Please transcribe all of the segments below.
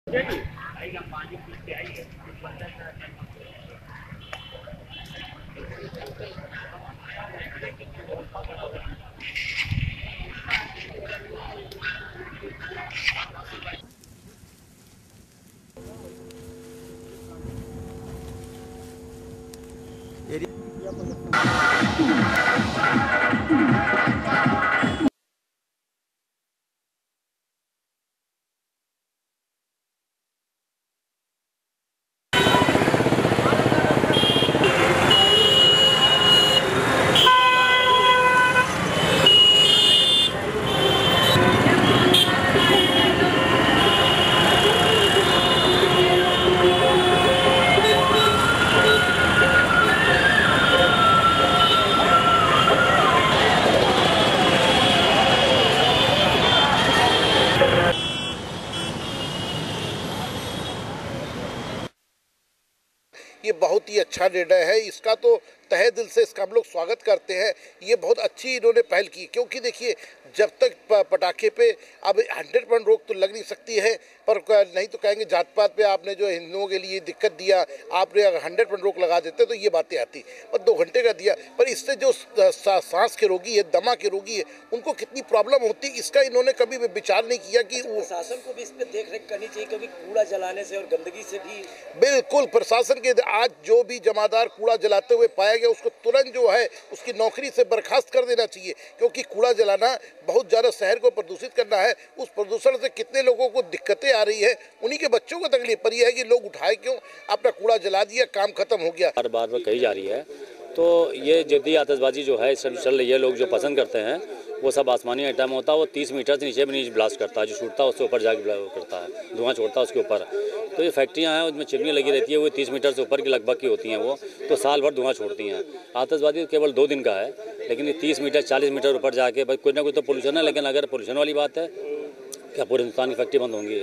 ये बहुत ही अच्छा निर्णय है। इसका तो तहे दिल से इसका हम लोग स्वागत करते हैं। ये बहुत अच्छी इन्होंने पहल की, क्योंकि देखिए जब तक पटाखे पे अब 100% रोक तो लग नहीं सकती है, पर नहीं तो कहेंगे जात पात पे आपने जो हिंदुओं के लिए दिक्कत दिया, आपने अगर 100% रोक लगा देते तो ये बातें आती। पर 2 घंटे का दिया, पर इससे जो सांस के रोगी है, दमा के रोगी है, उनको कितनी प्रॉब्लम होती, इसका इन्होंने कभी विचार नहीं किया कि प्रशासन को भी इस पर देख रेख करनी चाहिए, क्योंकि कूड़ा जलाने से और गंदगी से भी। बिल्कुल, प्रशासन के आज जो भी जमादार कूड़ा जलाते हुए पाया गया उसको तुरंत जो है उसकी नौकरी से बर्खास्त कर देना चाहिए, क्योंकि कूड़ा जलाना बहुत ज़्यादा शहर को प्रदूषित करना है। उस प्रदूषण से कितने लोगों को दिक्कतें आ रही है, उन्हीं के बच्चों को तकलीफ। पर यह है कि लोग उठाए क्यों, अपना कूड़ा जला दिया, काम खत्म हो गया। हर बार कही जा रही है, तो ये जद्दी आतिशबाजी जो है सब चल रही है, लोग जो पसंद करते हैं वो सब आसमानी आइटम होता है। वो 30 मीटर से नीचे भी नहीं ब्लास्ट करता है, जो छूटता है उससे ऊपर जाके करता है, धुआं छोड़ता है उसके ऊपर। तो ये फैक्ट्रियाँ हैं, उसमें चिमनी लगी रहती है, वो 30 मीटर से ऊपर की लगभग की होती हैं, वो तो साल भर धुआं छोड़ती हैं। आतिशबाजी केवल 2 दिन का है, लेकिन ये 30 मीटर 40 मीटर ऊपर जाके भाई कोई ना कोई तो पोल्यूशन है। लेकिन अगर पोल्यूशन वाली बात है, क्या पूरे हिंदुस्तान की फैक्ट्री बंद होंगी?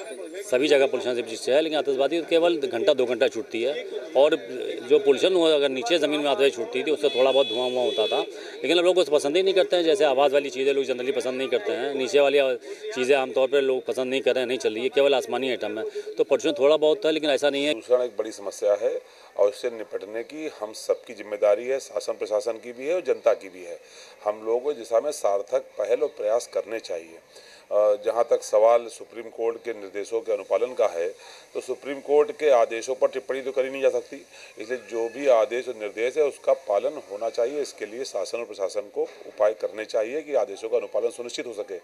सभी जगह पोल्यूशन से है, लेकिन आतिशबाजी केवल घंटा 2 घंटा छूटती है। और जो पोल्यूशन अगर नीचे ज़मीन में आतिशबाजी छूटती थी उससे थोड़ा बहुत धुआं होता था, लेकिन अब लोग उसको पसंद ही नहीं करते हैं। जैसे आवाज़ वाली चीज़ें लोग जनरली पसंद नहीं करते हैं, नीचे वाली चीज़ें आमतौर पर लोग पसंद नहीं कर रहे हैं, नहीं चल रही है, केवल आसमानी आइटम है। तो पोल्यूशन थोड़ा बहुत है, लेकिन ऐसा नहीं है। प्रदूषण एक बड़ी समस्या है और इससे निपटने की हम सबकी जिम्मेदारी है, शासन प्रशासन की भी है और जनता की भी है। हम लोगों को दिशा में सार्थक पहल और प्रयास करने चाहिए। जहाँ तक सवाल सुप्रीम कोर्ट के निर्देशों के अनुपालन का है, तो सुप्रीम कोर्ट के आदेशों पर टिप्पणी तो करी नहीं जा सकती, इसलिए जो भी आदेश और निर्देश है उसका पालन होना चाहिए। इसके लिए शासन और प्रशासन को उपाय करने चाहिए कि आदेशों का अनुपालन सुनिश्चित हो सके।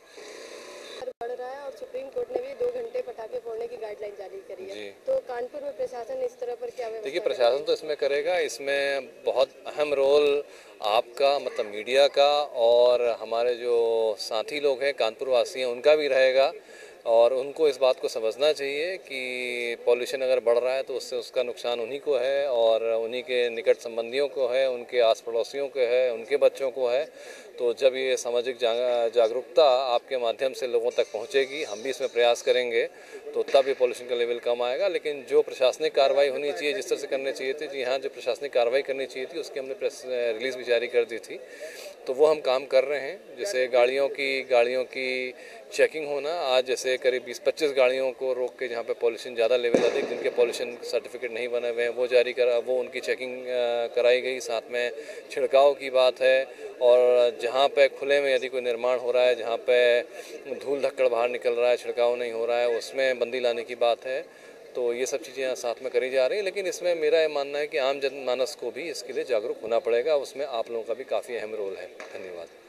बढ़ रहा है और सुप्रीम कोर्ट ने भी 2 घंटे पटाखे फोड़ने की गाइडलाइन जारी करी है, तो कानपुर में प्रशासन इस तरह पर क्या व्यवस्था? देखिए, प्रशासन तो इसमें करेगा, इसमें बहुत अहम रोल आपका मतलब मीडिया का और हमारे जो साथी लोग हैं कानपुर वासी हैं उनका भी रहेगा। और उनको इस बात को समझना चाहिए कि पॉल्यूशन अगर बढ़ रहा है तो उससे उसका नुकसान उन्हीं को है और उन्हीं के निकट संबंधियों को है, उनके आस पड़ोसियों को है, उनके बच्चों को है। तो जब ये सामाजिक जागरूकता आपके माध्यम से लोगों तक पहुंचेगी, हम भी इसमें प्रयास करेंगे, तो तब ये पॉल्यूशन का लेवल कम आएगा। लेकिन जो प्रशासनिक कार्रवाई होनी चाहिए, जिस तरह से करनी चाहिए थी, जी हाँ, जो प्रशासनिक कार्रवाई करनी चाहिए थी उसकी हमने प्रेस रिलीज़ भी जारी कर दी थी, तो वो हम काम कर रहे हैं। जैसे गाड़ियों की चेकिंग होना, आज जैसे करीब 20-25 गाड़ियों को रोक के जहाँ पे पॉल्यूशन ज़्यादा लेवल अधिक, जिनके पॉल्यूशन सर्टिफिकेट नहीं बने हुए हैं वो उनकी चेकिंग कराई गई। साथ में छिड़काव की बात है, और जहाँ पे खुले में यदि कोई निर्माण हो रहा है, जहाँ पे धूल धक्कड़ बाहर निकल रहा है, छिड़काव नहीं हो रहा है, उसमें बंदी लाने की बात है। तो ये सब चीज़ें यहाँ साथ में करी जा रही हैं। लेकिन इसमें मेरा ये मानना है कि आम जनमानस को भी इसके लिए जागरूक होना पड़ेगा, उसमें आप लोगों का भी काफ़ी अहम रोल है। धन्यवाद।